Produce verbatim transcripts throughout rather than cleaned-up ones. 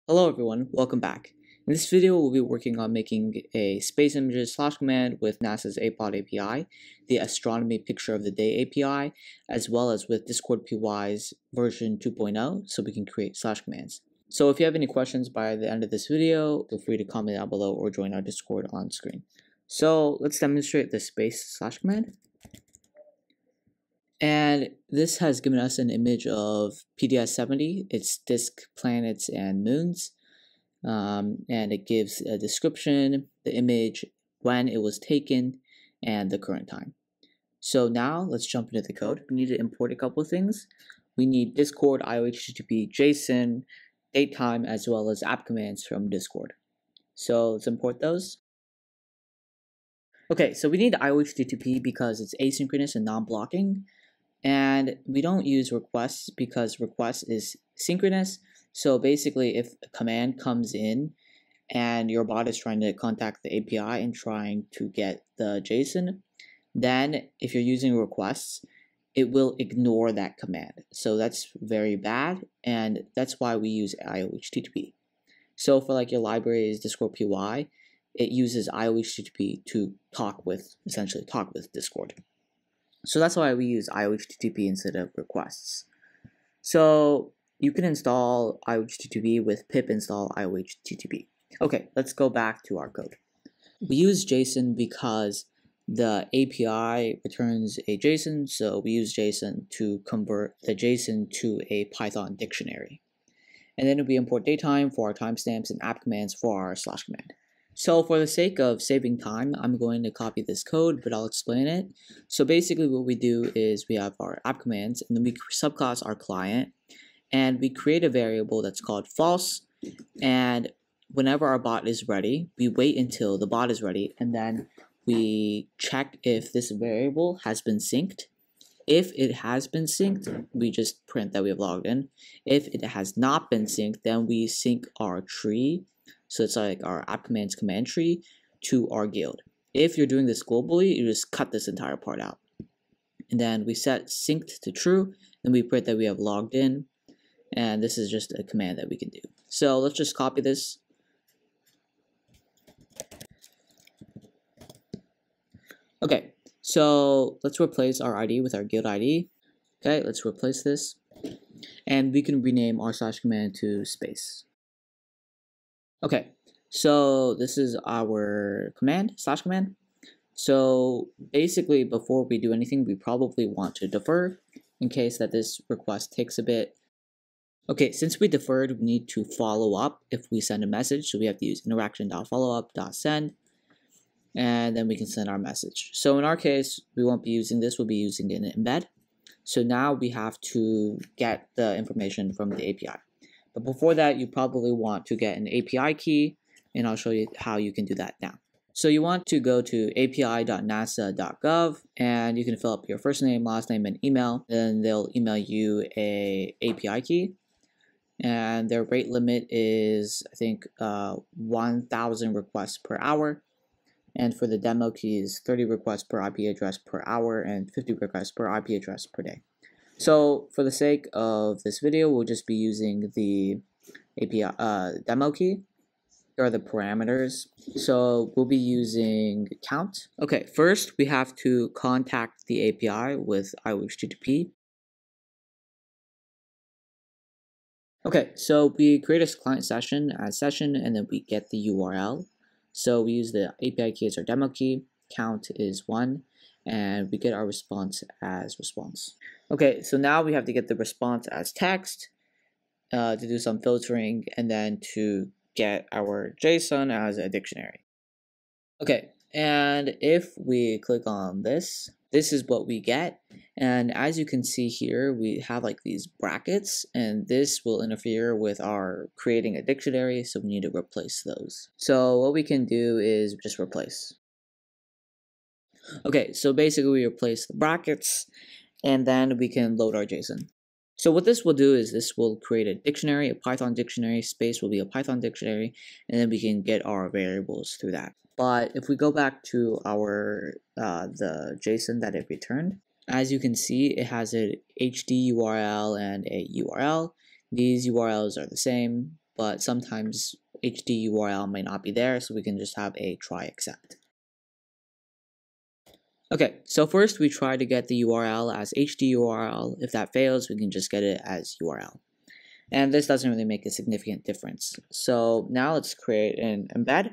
Hello everyone, welcome back. In this video, we'll be working on making a space images slash command with NASA's A P O D A P I, the Astronomy Picture of the Day A P I, as well as with Discord.py's version two point oh, so we can create slash commands. So if you have any questions by the end of this video, feel free to comment down below or join our Discord on screen. So let's demonstrate the space slash command. And this has given us an image of P D S seventy, its disk, planets, and moons. Um, and it gives a description, the image, when it was taken, and the current time. So now let's jump into the code. We need to import a couple of things. We need Discord, I O H T T P, JSON, date time, as well as app commands from Discord. So let's import those. Okay, so we need I O H T T P because it's asynchronous and non-blocking. And we don't use requests because request is synchronous. So basically, if a command comes in and your bot is trying to contact the A P I and trying to get the JSON, then if you're using requests, it will ignore that command. So that's very bad, and that's why we use I O H T T P. So for like your libraries, Discord.py, it uses I O H T T P to talk with, essentially talk with Discord. So that's why we use I O H T T P instead of requests. So you can install I O H T T P with pip install I O H T T P. Okay, let's go back to our code. We use JSON because the A P I returns a JSON, so we use JSON to convert the JSON to a Python dictionary. And then we import datetime for our timestamps and app commands for our slash command. So for the sake of saving time, I'm going to copy this code, but I'll explain it. So basically what we do is we have our app commands, and then we subclass our client, and we create a variable that's called false. And whenever our bot is ready, we wait until the bot is ready, and then we check if this variable has been synced. If it has been synced, we just print that we have logged in. If it has not been synced, then we sync our tree. So it's like our app commands command tree to our guild. If you're doing this globally, you just cut this entire part out. And then we set synced to true, and we print that we have logged in. And this is just a command that we can do. So let's just copy this. Okay, so let's replace our I D with our guild I D. Okay, let's replace this. And we can rename our slash command to space. Okay, so this is our command, slash command. So basically, before we do anything, we probably want to defer in case that this request takes a bit. Okay, since we deferred, we need to follow up if we send a message. So we have to use interaction.followup.send, and then we can send our message. So in our case, we won't be using this, we'll be using an embed. So now we have to get the information from the A P I. But before that, you probably want to get an A P I key, and I'll show you how you can do that now. So you want to go to A P I dot nasa dot gov, and you can fill up your first name, last name, and email. Then they'll email you a A P I key, and their rate limit is, I think, uh, one thousand requests per hour. And for the demo key is thirty requests per I P address per hour and fifty requests per I P address per day. So for the sake of this video, we'll just be using the A P I uh, demo key. Here are the parameters. So we'll be using count. Okay, first we have to contact the A P I with I O H T T P. Okay, so we create a client session as session, and then we get the U R L. So we use the A P I key as our demo key. Count is one. And we get our response as response. Okay, so now we have to get the response as text uh, to do some filtering, and then to get our JSON as a dictionary. Okay, and if we click on this, this is what we get. And as you can see here, we have like these brackets, and this will interfere with our creating a dictionary, so we need to replace those. So what we can do is just replace. Okay, so basically we replace the brackets, and then we can load our JSON. So what this will do is this will create a dictionary, a Python dictionary. Space will be a Python dictionary, and then we can get our variables through that. But if we go back to our uh, the JSON that it returned, as you can see, it has an H D U R L and a U R L. These U R Ls are the same, but sometimes H D U R L may not be there, so we can just have a try except. Okay, so first we try to get the U R L as H D U R L. If that fails, we can just get it as U R L. And this doesn't really make a significant difference. So now let's create an embed.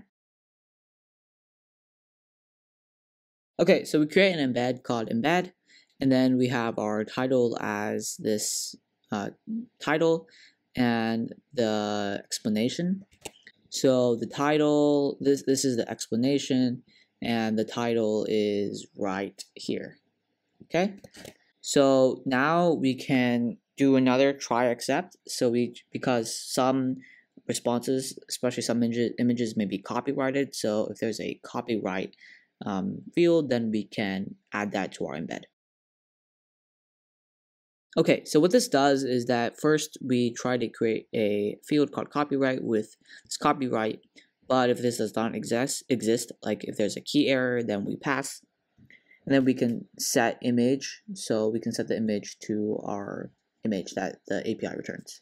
Okay, so we create an embed called embed, and then we have our title as this uh, title and the explanation. So the title, this this is the explanation, and the title is right here. Okay, so now we can do another try except. So we, because some responses, especially some image, images may be copyrighted, so if there's a copyright um, field, then we can add that to our embed. Okay, so what this does is that first we try to create a field called copyright with this copyright, but if this does not exist, exist, like if there's a key error, then we pass. And then we can set image, so we can set the image to our image that the A P I returns.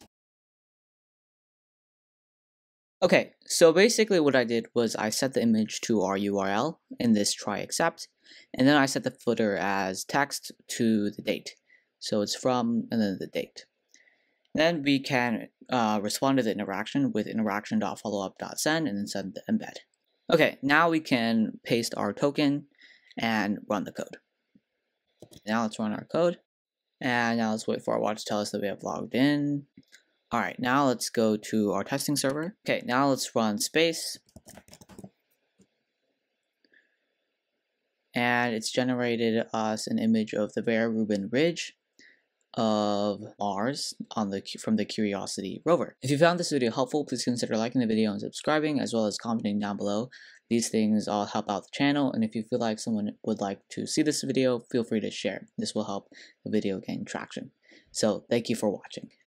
Okay, so basically what I did was I set the image to our U R L in this try except, and then I set the footer as text to the date. So it's from and then the date. Then we can uh, respond to the interaction with interaction.followup.send and then send the embed. Okay, now we can paste our token and run the code. Now let's run our code. And now let's wait for our watch to tell us that we have logged in. All right, now let's go to our testing server. Okay, now let's run space. And it's generated us an image of the Bear Rubin Ridge of Mars on the from the Curiosity rover. If you found this video helpful, please consider liking the video and subscribing, as well as commenting down below. These things all help out the channel, and if you feel like someone would like to see this video, feel free to share. This will help the video gain traction. So thank you for watching.